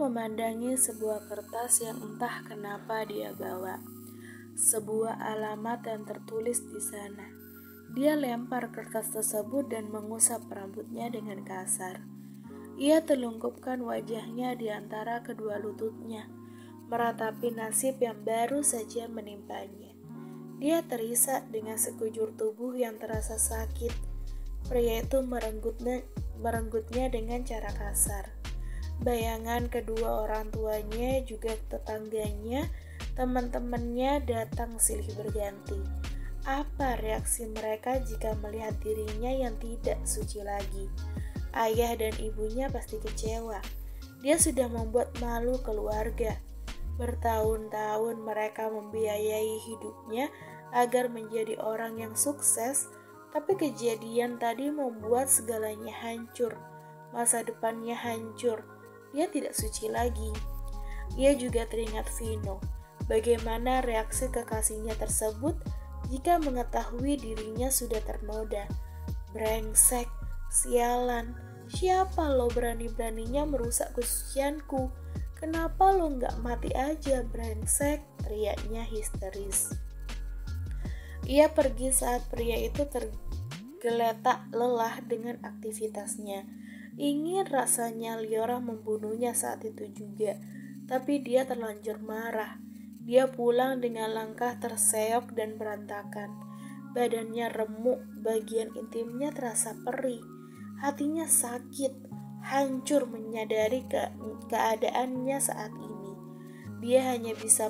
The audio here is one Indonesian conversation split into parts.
memandangi sebuah kertas yang entah kenapa dia bawa. Sebuah alamat yang tertulis di sana. Dia lempar kertas tersebut dan mengusap rambutnya dengan kasar. Ia telungkupkan wajahnya di antara kedua lututnya, meratapi nasib yang baru saja menimpanya. Dia terisak dengan sekujur tubuh yang terasa sakit. Pria itu merenggutnya dengan cara kasar. Bayangan kedua orang tuanya, juga tetangganya, teman-temannya datang silih berganti. Apa reaksi mereka jika melihat dirinya yang tidak suci lagi? Ayah dan ibunya pasti kecewa. Dia sudah membuat malu keluarga. Bertahun-tahun mereka membiayai hidupnya agar menjadi orang yang sukses, tapi kejadian tadi membuat segalanya hancur. Masa depannya hancur. Dia tidak suci lagi. Ia juga teringat Vino. Bagaimana reaksi kekasihnya tersebut jika mengetahui dirinya sudah ternoda. Brengsek, sialan, siapa lo berani-beraninya merusak kesucianku? Kenapa lo gak mati aja, brengsek? Teriaknya histeris. Ia pergi saat pria itu tergeletak lelah dengan aktivitasnya. Ingin rasanya Liora membunuhnya saat itu juga, tapi dia terlanjur marah. Dia pulang dengan langkah terseok dan berantakan. Badannya remuk, bagian intimnya terasa perih. Hatinya sakit, hancur menyadari keadaannya saat ini. Dia hanya bisa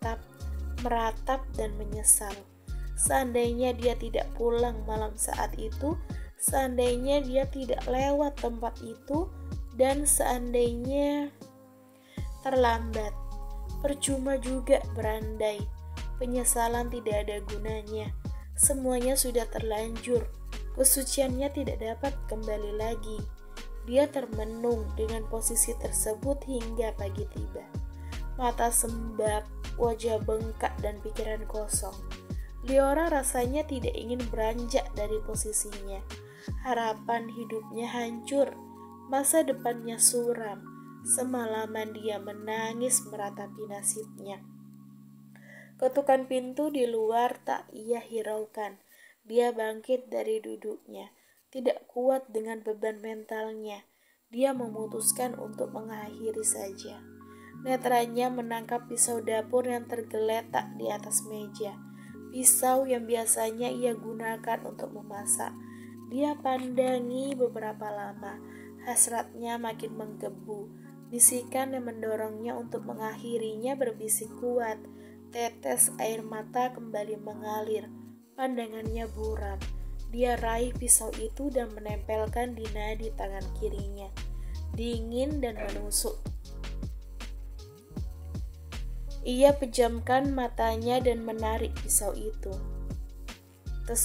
meratap dan menyesal. Seandainya dia tidak pulang malam saat itu, seandainya dia tidak lewat tempat itu, dan seandainya terlambat, percuma juga berandai. Penyesalan tidak ada gunanya. Semuanya sudah terlanjur. Kesuciannya tidak dapat kembali lagi. Dia termenung dengan posisi tersebut hingga pagi tiba. Mata sembab, wajah bengkak dan pikiran kosong. Liora rasanya tidak ingin beranjak dari posisinya. Harapan hidupnya hancur, masa depannya suram. Semalaman dia menangis meratapi nasibnya. Ketukan pintu di luar tak ia hiraukan. Dia bangkit dari duduknya. Tidak kuat dengan beban mentalnya. Dia memutuskan untuk mengakhiri saja. Netranya menangkap pisau dapur yang tergeletak di atas meja. Pisau yang biasanya ia gunakan untuk memasak. Dia pandangi beberapa lama. Hasratnya makin menggebu. Bisikan yang mendorongnya untuk mengakhirinya berbisik kuat. Tetes air mata kembali mengalir. Pandangannya buram. Dia raih pisau itu dan menempelkan di nadi tangan kirinya. Dingin dan menusuk. Ia pejamkan matanya dan menarik pisau itu. Tes.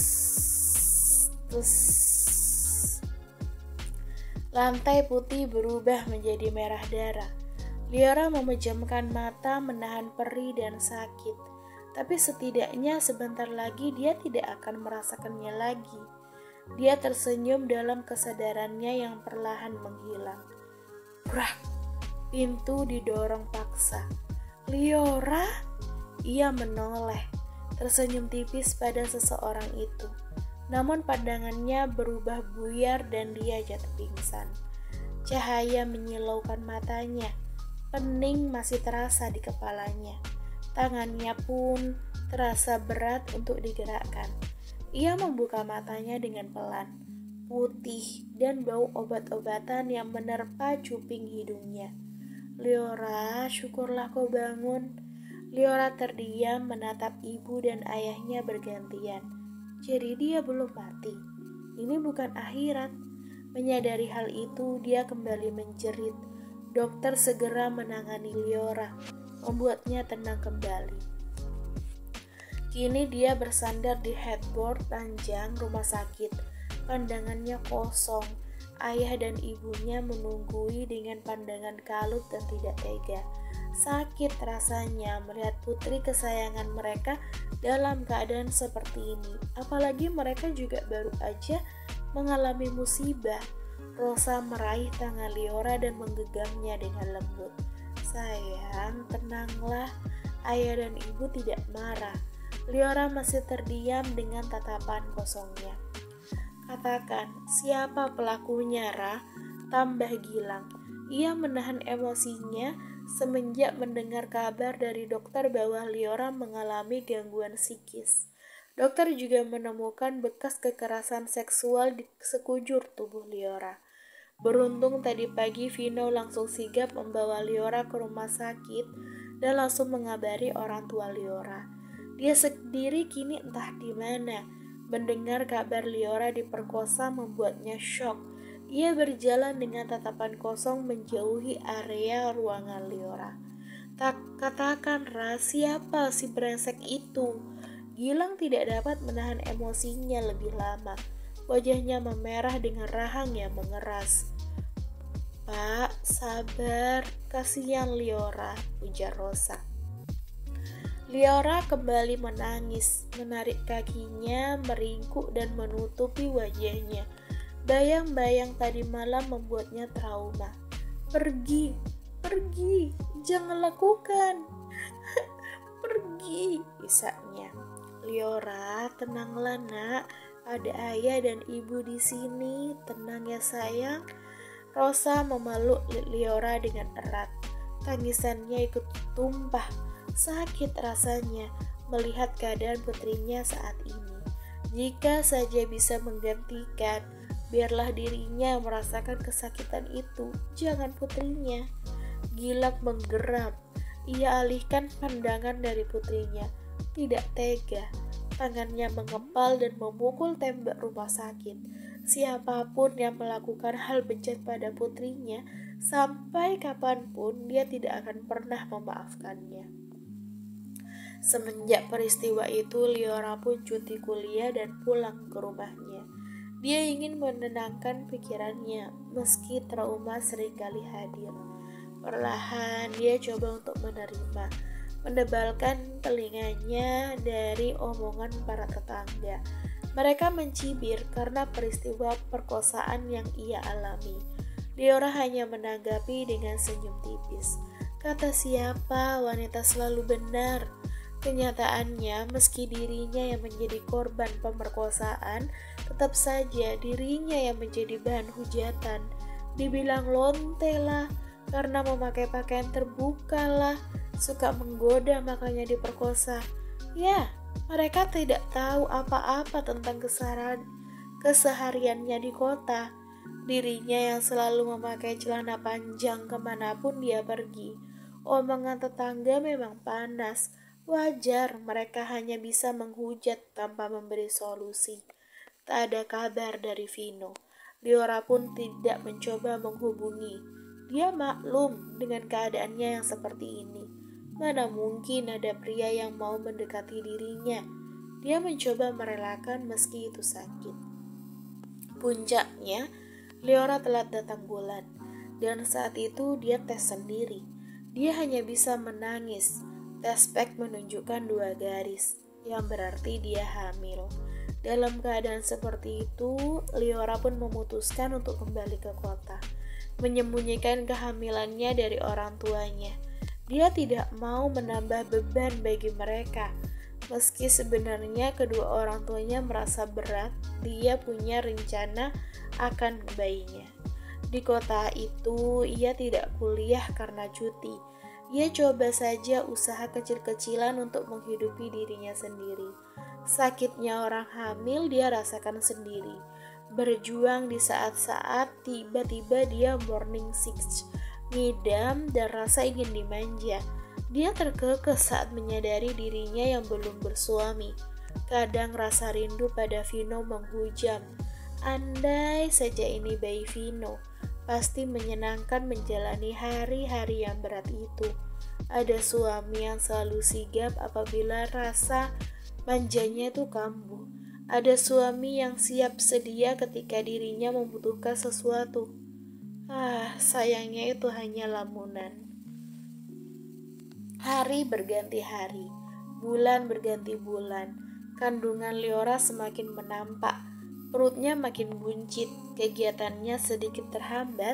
Lantai putih berubah menjadi merah darah. Liora memejamkan mata, menahan perih dan sakit. Tapi setidaknya sebentar lagi dia tidak akan merasakannya lagi. Dia tersenyum dalam kesadarannya yang perlahan menghilang. Brak! Pintu didorong paksa. Liora? Ia menoleh, tersenyum tipis pada seseorang itu. Namun pandangannya berubah buyar dan dia jatuh pingsan. Cahaya menyilaukan matanya. Pening masih terasa di kepalanya. Tangannya pun terasa berat untuk digerakkan. Ia membuka matanya dengan pelan. Putih dan bau obat-obatan yang menerpa cuping hidungnya. Liora, syukurlah kau bangun. Liora terdiam menatap ibu dan ayahnya bergantian. Jadi dia belum mati. Ini bukan akhirat. Menyadari hal itu, dia kembali menjerit. Dokter segera menangani Liora, membuatnya tenang kembali. Kini dia bersandar di headboard panjang rumah sakit. Pandangannya kosong. Ayah dan ibunya menunggui dengan pandangan kalut dan tidak tega. Sakit rasanya melihat putri kesayangan mereka dalam keadaan seperti ini. Apalagi mereka juga baru aja mengalami musibah. Rosa meraih tangan Liora dan menggenggamnya dengan lembut. Sayang, tenanglah. Ayah dan ibu tidak marah. Liora masih terdiam dengan tatapan kosongnya. Katakan, siapa pelakunya, Ra? Tambah Gilang. Ia menahan emosinya semenjak mendengar kabar dari dokter bahwa Liora mengalami gangguan psikis. Dokter juga menemukan bekas kekerasan seksual di sekujur tubuh Liora. Beruntung tadi pagi Vino langsung sigap membawa Liora ke rumah sakit dan langsung mengabari orang tua Liora. Dia sendiri kini entah di mana. Mendengar kabar Liora diperkosa membuatnya syok. Ia berjalan dengan tatapan kosong menjauhi area ruangan Liora. Katakan, Ra, siapa si brengsek itu? Gilang tidak dapat menahan emosinya lebih lama. Wajahnya memerah dengan rahang yang mengeras. Pak, sabar, kasihan Liora, ujar Rosa. Liora kembali menangis, menarik kakinya, meringkuk dan menutupi wajahnya. Bayang-bayang tadi malam membuatnya trauma. Pergi, jangan lakukan. Pergi, isaknya. Liora, tenanglah nak, ada ayah dan ibu di sini, tenang ya sayang. Rosa memeluk Liora dengan erat. Tangisannya ikut tumpah. Sakit rasanya melihat keadaan putrinya saat ini. Jika saja bisa menggantikan, biarlah dirinya merasakan kesakitan itu, jangan putrinya. Gilang menggeram. Ia alihkan pandangan dari putrinya. Tidak tega. Tangannya mengepal dan memukul tembok rumah sakit. Siapapun yang melakukan hal bejat pada putrinya, sampai kapanpun dia tidak akan pernah memaafkannya. Semenjak peristiwa itu, Liora pun cuti kuliah dan pulang ke rumahnya. Dia ingin menenangkan pikirannya, meski trauma seringkali hadir. Perlahan dia coba untuk menebalkan telinganya dari omongan para tetangga. Mereka mencibir karena peristiwa perkosaan yang ia alami. Liora hanya menanggapi dengan senyum tipis. Kata siapa, wanita selalu benar. Kenyataannya, meski dirinya yang menjadi korban pemerkosaan, tetap saja dirinya yang menjadi bahan hujatan. Dibilang lonte lah, karena memakai pakaian terbuka lah, suka menggoda makanya diperkosa. Ya, mereka tidak tahu apa-apa tentang kesehariannya di kota. Dirinya yang selalu memakai celana panjang kemanapun dia pergi. Omongan tetangga memang panas. Wajar mereka hanya bisa menghujat tanpa memberi solusi. Tak ada kabar dari Vino. Liora pun tidak mencoba menghubungi. Dia maklum dengan keadaannya yang seperti ini. Mana mungkin ada pria yang mau mendekati dirinya. Dia mencoba merelakan meski itu sakit. Puncaknya, Liora telat datang bulan. Dan saat itu dia tes sendiri. Dia hanya bisa menangis. Tes pack menunjukkan 2 garis, yang berarti dia hamil. Dalam keadaan seperti itu, Liora pun memutuskan untuk kembali ke kota, menyembunyikan kehamilannya dari orang tuanya. Dia tidak mau menambah beban bagi mereka. Meski sebenarnya kedua orang tuanya merasa berat, dia punya rencana akan bayinya. Di kota itu, ia tidak kuliah karena cuti. Ia coba saja usaha kecil-kecilan untuk menghidupi dirinya sendiri. Sakitnya orang hamil dia rasakan sendiri. Berjuang di saat-saat tiba-tiba dia morning sick, ngidam dan rasa ingin dimanja. Dia terkekeh saat menyadari dirinya yang belum bersuami. Kadang rasa rindu pada Vino menghujam. Andai saja ini bayi Vino, pasti menyenangkan menjalani hari-hari yang berat itu. Ada suami yang selalu sigap apabila rasa manjanya itu kambuh. Ada suami yang siap sedia ketika dirinya membutuhkan sesuatu. Sayangnya itu hanya lamunan. Hari berganti hari, bulan berganti bulan. Kandungan Liora semakin menampak. Perutnya makin buncit, kegiatannya sedikit terhambat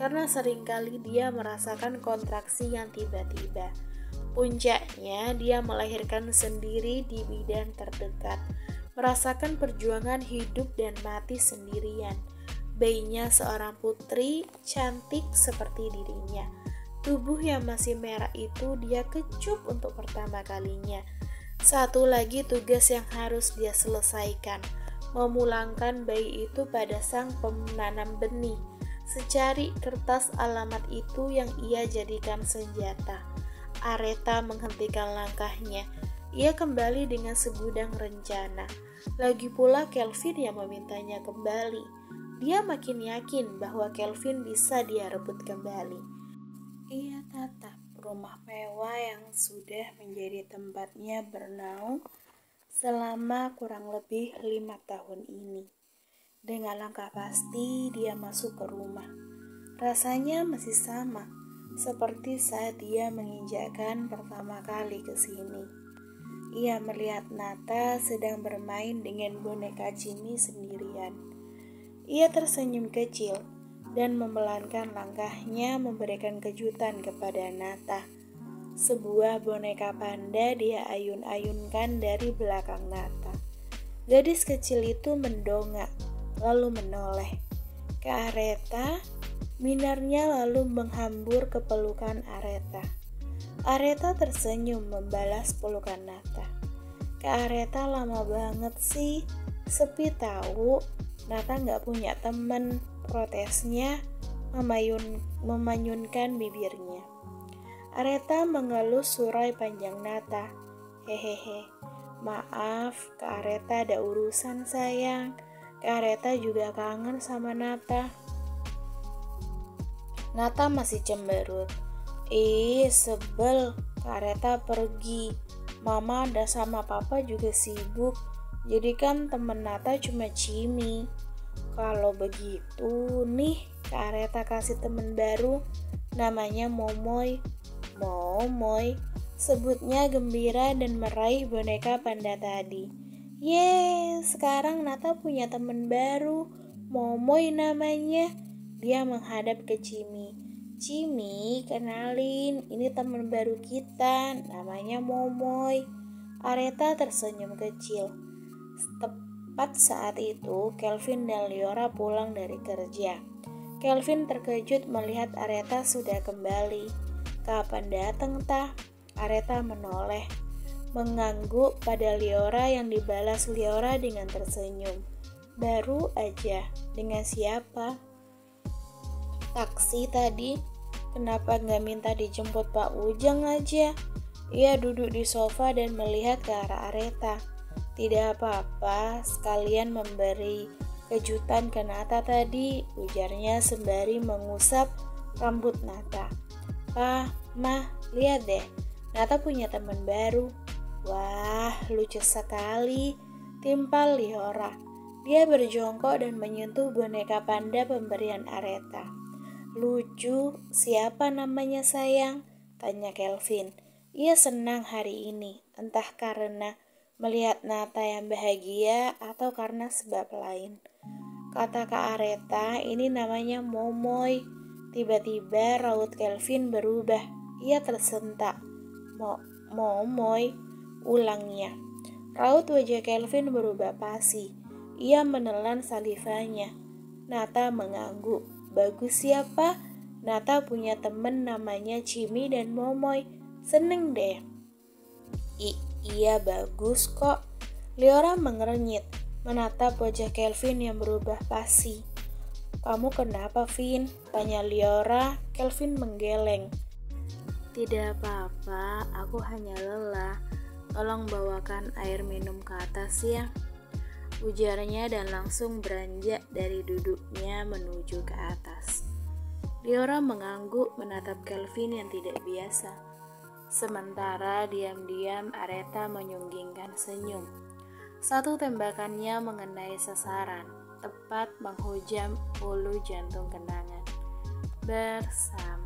karena seringkali dia merasakan kontraksi yang tiba-tiba. Puncaknya, dia melahirkan sendiri di bidan terdekat, merasakan perjuangan hidup dan mati sendirian. Bayinya seorang putri, cantik seperti dirinya. Tubuh yang masih merah itu dia kecup untuk pertama kalinya. Satu lagi tugas yang harus dia selesaikan, memulangkan bayi itu pada sang penanam benih. Secari kertas alamat itu yang ia jadikan senjata. Aretha menghentikan langkahnya. Ia kembali dengan segudang rencana. Lagi pula Kelvin yang memintanya kembali. Dia makin yakin bahwa Kelvin bisa dia rebut kembali. Ia tatap rumah mewah yang sudah menjadi tempatnya bernaung selama kurang lebih 5 tahun ini. Dengan langkah pasti dia masuk ke rumah. Rasanya masih sama seperti saat dia menginjakkan pertama kali ke sini. Ia melihat Nata sedang bermain dengan boneka Jimmy sendirian. Ia tersenyum kecil dan membelankan langkahnya memberikan kejutan kepada Nata. Sebuah boneka panda dia ayun-ayunkan dari belakang Nata. Gadis kecil itu mendongak, lalu menoleh ke Aretha. Minarnya lalu menghambur ke pelukan Aretha. Aretha tersenyum membalas pelukan Nata. Kak Aretha lama banget sih, sepi tahu. Nata gak punya temen, protesnya memanyunkan bibirnya. Aretha mengelus surai panjang Nata. Hehehe, maaf Kak Aretha ada urusan sayang. Kak Aretha juga kangen sama Nata. Nata masih cemberut. Sebel, Kak Aretha pergi. Mama ada sama papa juga sibuk. Jadi kan temen Nata cuma Jimmy. Kalau begitu nih, Kak Aretha kasih temen baru. Namanya Momoy. Momoy, sebutnya gembira dan meraih boneka panda tadi. Yeay, sekarang Nata punya temen baru. Momoy namanya. Dia menghadap ke Jimmy. Jimmy, kenalin, ini teman baru kita, namanya Momoy. Aretha tersenyum kecil. Tepat saat itu, Kelvin dan Liora pulang dari kerja. Kelvin terkejut melihat Aretha sudah kembali. Kapan datang, tah? Aretha menoleh, mengangguk pada Liora yang dibalas Liora dengan tersenyum. Baru aja, dengan siapa? Taksi tadi, kenapa gak minta dijemput Pak Ujang aja? Ia duduk di sofa dan melihat ke arah Aretha. Tidak apa-apa, sekalian memberi kejutan ke Nata tadi, ujarnya sembari mengusap rambut Nata. Mah, lihat deh, Nata punya teman baru. Wah, lucu sekali, timpal Liora. Dia berjongkok dan menyentuh boneka panda pemberian Aretha. Lucu, siapa namanya sayang? Tanya Kelvin. Ia senang hari ini, entah karena melihat Nata yang bahagia atau karena sebab lain. Kata Kak Aretha, ini namanya Momoy. Tiba-tiba raut Kelvin berubah. Ia tersentak. Momoy, ulangnya. Raut wajah Kelvin berubah pasi. Ia menelan salivanya. Nata mengangguk. Bagus siapa? Nata punya temen namanya Jimmy dan Momoy. Seneng deh. Iya bagus kok. Liora mengernyit, menatap wajah Kelvin yang berubah pasi. Kamu kenapa, Vin? Tanya Liora. Kelvin menggeleng. Tidak apa-apa, aku hanya lelah. Tolong bawakan air minum ke atas ya, ujarnya dan langsung beranjak dari duduknya menuju ke atas. Liora mengangguk menatap Kelvin yang tidak biasa. Sementara diam-diam Aretha menyunggingkan senyum. Satu tembakannya mengenai sasaran, tepat menghujam ulu jantung kenangan. Bersama